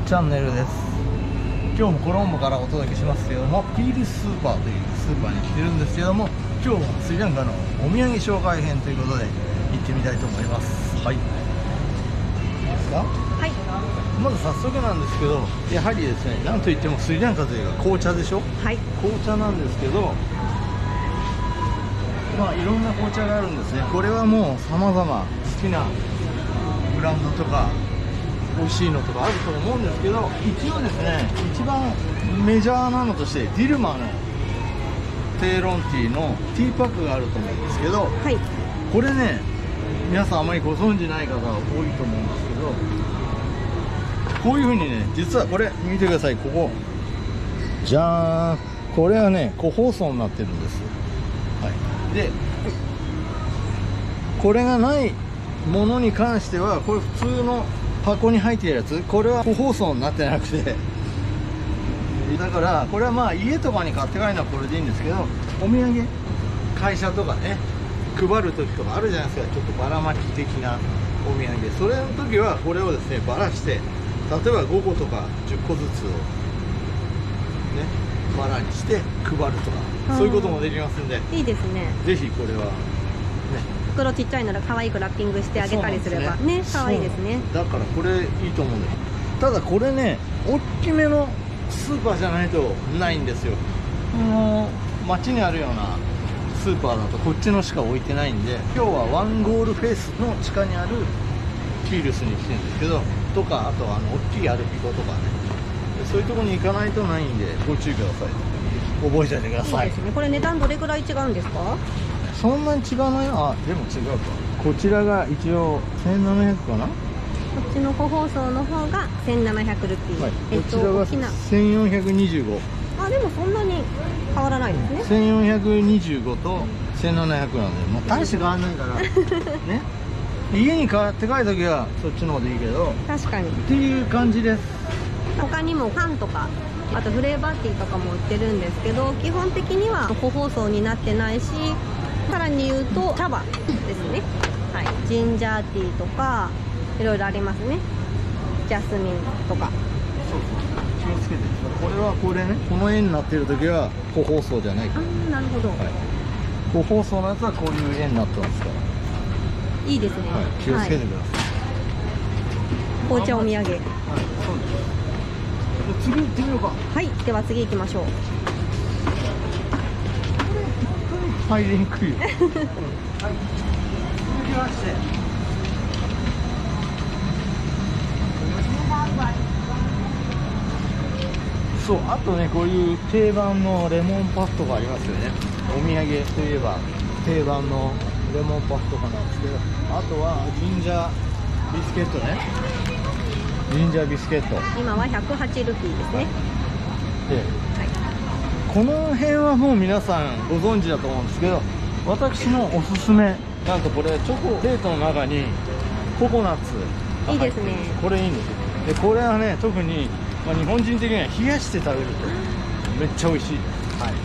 チャンネルです。今日もコロンボからお届けしますけども、ピールスーパーというスーパーに来てるんですけども、今日はスリランカのお土産紹介編ということで行ってみたいと思います。はい、いいですか？ はい。 まず早速なんですけど、やはりですね、なんといってもスリランカというか紅茶でしょ。 はい。 紅茶なんですけど、まあいろんな紅茶があるんですね。これはもう様々好きなブランドとか美味しいのとかあると思うんですけど、一応ですね、一番メジャーなのとしてディルマのテーロンティーのティーパックがあると思うんですけど、 はい。 これね、皆さんあまりご存知ない方が多いと思うんですけど、こういう風にね、実はこれ見てください。ここじゃーん、これはね個包装になってるんです。はい。でこれがないものに関しては、これ普通の箱に入っているやつ、これは個包装になってなくて、だからこれはまあ家とかに買って帰るのはこれでいいんですけど、お土産会社とかね配る時とかあるじゃないですか、ちょっとばらまき的なお土産、それの時はこれをですねばらして、例えば5個とか10個ずつをねバラにして配るとか、そういうこともできますんで、 いいですね。 ぜひこれはね、 袋ちっちゃいなら可愛くラッピングしてあげたりすればね、可愛いですね。 だからこれいいと思うんです。ただこれね、大きめのスーパーじゃないとないんですよ。街にあるようなスーパーだとこっちのしか置いてないんで、今日はワンゴールフェイスの地下にあるキールスに来てるんですけど、とか、あと大きいアルピコとかね、そういうところに行かないとないんでご注意ください。覚えておいてください。 いいですね。これ値段どれぐらい違うんですか？ そんなに違わない。あ、でも違うか。こちらが一応1700かな。 こっちの個包装の方が1700ルピー、 はい、こちらが大きな 1425。 あ、でもそんなに変わらないですね。 1425と1700なんで、もう大して変わんないからね。家に買って帰るときはそっちの方でいいけど確かに。 っていう感じです。 他にもパンとか、あとフレーバーティーとかも売ってるんですけど、基本的には個包装になってないし、さらに言うと茶葉ですね。はい、ジンジャーティーとかいろいろありますね。ジャスミンとか。 そうそう、気をつけて。これはこれね、この絵になってる時は個包装じゃないから。 ああ、なるほど。 はい、個包装のやつはこういう絵になってますから。 いいですね。 はい、気をつけてください。 紅茶お土産。 はい、そうです。次行ってみようか。 はい、では次行きましょう。 入りにくいよ。はい、続きまして。そう、あとね、こういう定番のレモンパフとかありますよね。お土産といえば定番のレモンパフとかなんですけど、あとはジンジャービスケットね。ジンジャービスケット、 今は108ルピーですね。 で、 はい、 この辺はもう皆さんご存知だと思うんですけど、私のおすすめ、なんとこれチョコレートの中にココナッツが入ってる。 いいですね。 これいいんですよ。でこれはね、特に、日本人的には冷やして食べるとめっちゃ美味しいです。はい、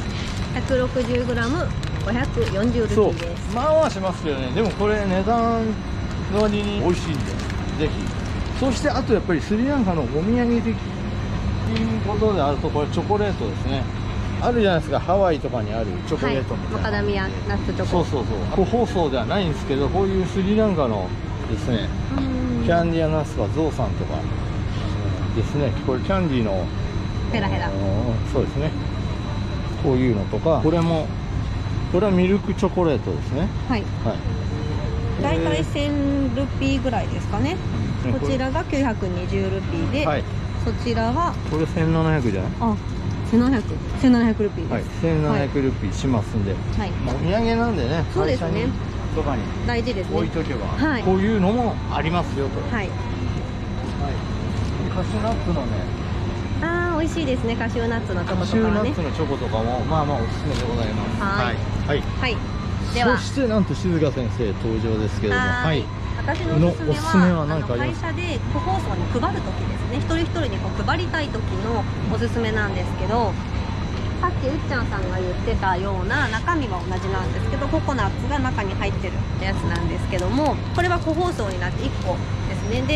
160g540 ルピそうーです。 まあまあしますけどね、でもこれ値段の割に美味しいんで、ぜひ。そしてあとやっぱりスリランカのお土産的ことであると、これチョコレートですね。あるじゃないですか、ハワイとかにあるチョコレートみたいな、 マカダミアナッツチョコ。 そうそうそう、個包装ではないんですけど、こういうスリランカのですね、キャンディアナッツはゾウさんとかですね、これキャンディーのヘラヘラ。 そうですね、こういうのとか、これはミルクチョコレートですね。 はい、 はい、 だいたい1000ルピーぐらいですかね。こちらが920ルピーで、 はい、 そちらはこれ1700じゃない？ あ、1700ルピーはい、 です。 1700ルピーしますんで、 はい、 お土産なんでね、 そうですね、 会社にとかに大事ですね。 置いとけば、 はい、 こういうのもありますよと。 はい、 はい、カシューナッツのね、 ああ、美味しいですね。カシューナッツのチョコカシューとかはね。 ナッツのチョコとかもまあまあおすすめでございます。 はいはい、 はい、ではそしてなんと静香先生登場ですけども、 はい、私のおすすめは会社で個包装に配るときですね、一人一人にこう配りたい時のおすすめなんですけど、さっきうっちゃんさんが言ってたような中身は同じなんですけど、ココナッツが中に入ってるやつなんですけども、これは個包装になって1個ですね。で、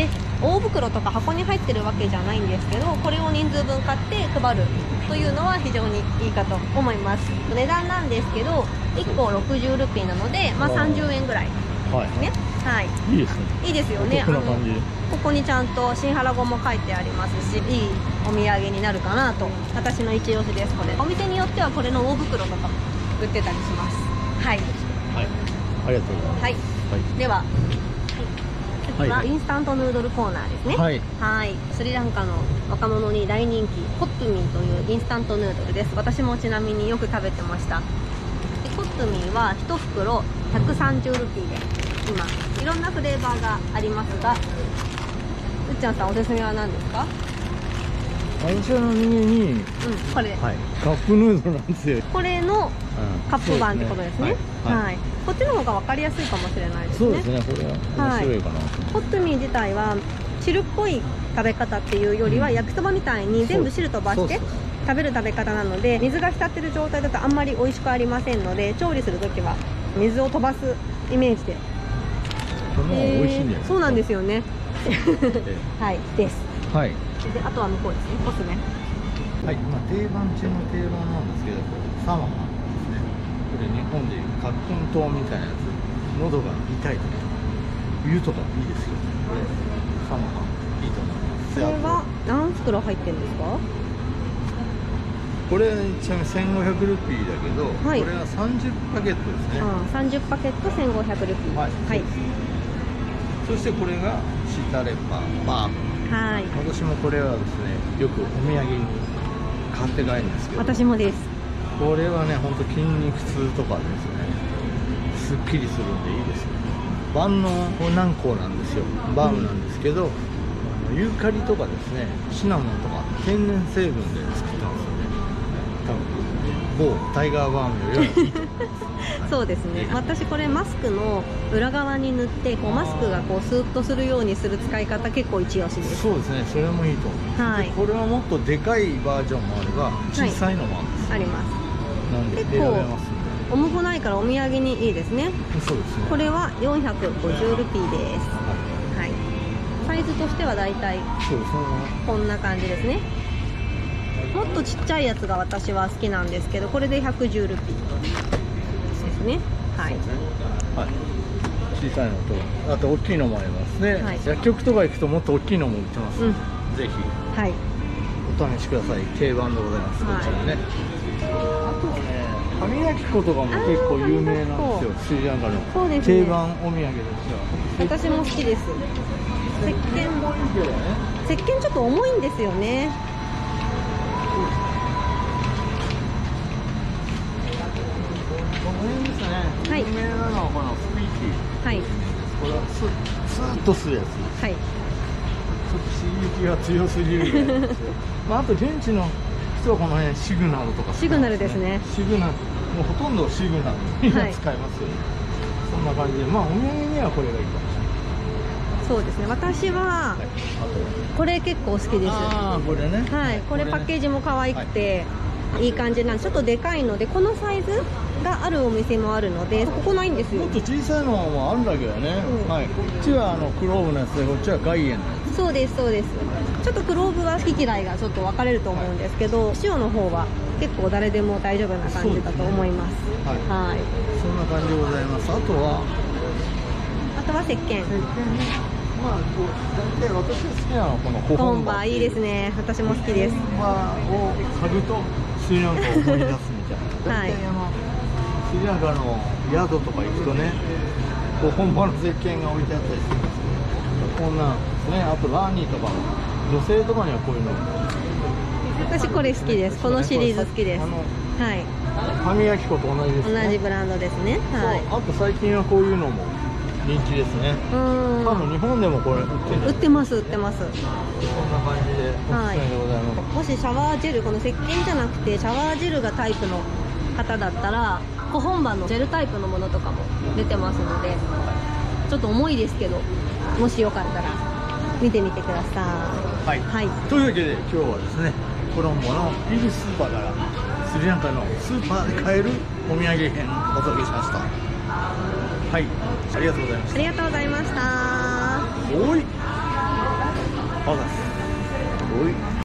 大袋とか箱に入ってるわけじゃないんですけど、これを人数分買って配るというのは非常にいいかと思います。値段なんですけど1個60ルピーなので、まあ、30円ぐらいはいね。はい、 いいですね。 いいですよね。 お得な感じ。 ここにちゃんと新原語も書いてありますし、いいお土産になるかなと、私の一押しです。これお店によってはこれの大袋とかも売ってたりします。はい、 はい、ありがとうございます。 はい、では、次はインスタントヌードルコーナーですね。 はい、 スリランカの若者に大人気コットゥミーというインスタントヌードルです。私もちなみによく食べてました。でコットゥミーは1袋130ルピーで、今いろんなフレーバーがありますが、うっちゃんさんおすすめは何ですか？ 私のメニューに、 これ、 はい、カップヌードルなんですよ。 これのカップ版ってことですね。こっちの方が分かりやすいかもしれないですね。 そうですね、これは面白いかな。 コットゥミー自体は汁っぽい食べ方っていうよりは、焼きそばみたいに全部汁飛ばして食べる食べ方なので、水が浸ってる状態だとあんまり美味しくありませんので、調理するときは水を飛ばすイメージで。 この美味しいんじゃないですか。 そうなんですよね。はいです。 はい。 で、あとは向こうですね、コスメ。 はい、まあ定番中の定番なんですけど、サマーですね。これ日本でいうカッコン糖みたいなやつ。喉が痛いとか、冬とかいいですよ。これサマーいいと思います。 これは何袋入ってるんですか？ これちなみに1500ルピーだけど、 はい、 これが30パケットですね。 30パケット1500ルピー。 はい。 はい。 そしてこれがシータレッパーバーム。 はい。 私もこれはですね、よくお土産に買って帰るんですけど。 私もです。 これはね、本当筋肉痛とかですね、すっきりするんでいいですよ。万能軟膏なんですよ。バームなんですけど、ユーカリとかですね、シナモンとか天然成分で作ってますので、多分某タイガーバームよりはいいと思います。 そうですね。私これマスクの裏側に塗って、こうマスクがこうスーッとするようにする使い方、結構一押しです。 そうですね。それもいいと思います。 はい。 これはもっとでかいバージョンもあれば、小さいのもあるんですよ。 あります。 なんで結構選べますんで。 重くないからお土産にいいですね。 そうですね。 これは450ルピーです。はい。サイズとしてはだいたいそうですね。 こんな感じですね。もっとちっちゃいやつが私は好きなんですけど、これで110ルピーですね。はい。 はい。小さいのと、あと大きいのもありますね。 はい、 薬局とか行くともっと大きいのも売ってます。ぜひ、 はい、 お試しください。定番でございます。こちらね。あとはね、歯磨き粉とかも結構有名なんですよ。スリランカの定番お土産ですよ。私も好きです。石鹸もいいけどね。石鹸ちょっと重いんですよね。 この辺ですね。はい。有名なのはこのスピーキー。はい。これはスーッとするやつ。はい。ちょっと刺激が強すぎるぐらいですよ。まああと現地の人はこの辺シグナルとか、 シグナルですね。 シグナル、もうほとんどシグナルみんな使いますよね。そんな感じで、まあお土産にはこれがいいかもしれない。そうですね。 私はこれ結構好きです。 ああ、これね。 はい。これパッケージも可愛くていい感じなんで、ちょっとでかいので、このサイズがあるお店もあるので、ここないんですよ。 もっと小さいのもあるんだけどね。はい。こっちはクローブのやつで、こっちはガイエンのやつ。 そうですそうです。ちょっとクローブは好き嫌いがちょっと分かれると思うんですけど、塩の方は結構誰でも大丈夫な感じだと思います。はい。 そんな感じでございます。あとは石鹸。 まあ、大体私が好きなのはこのコ本場いいですね。私も好きです。 本場を嗅ぐとスリランカを思い出すみたいな。大体スリランカの宿とか行くとね、こう本場の石鹸が置いてあったりするんですよ。こんなんですね。あとラーニーとか女性とかにはこういうの。 私これ好きです。このシリーズ好きです。はい。 歯磨き粉と同じですね。 同じブランドですね。はい。 あと最近はこういうのも人気ですね。多分日本でもこれ売ってます。 売ってます。 そんな感じでおすすめでございます。 もしシャワージェル、この石鹸じゃなくてシャワージェルがタイプの方だったら、本場のジェルタイプのものとかも出てますので、ちょっと重いですけど、もしよかったら見てみてください。 はい。はい。というわけで今日はですね、コロンボのビルスーパーからスリランカのスーパーで買えるお土産編お届けしました。はい、ありがとうございました。 ありがとうございました。 おい。 おい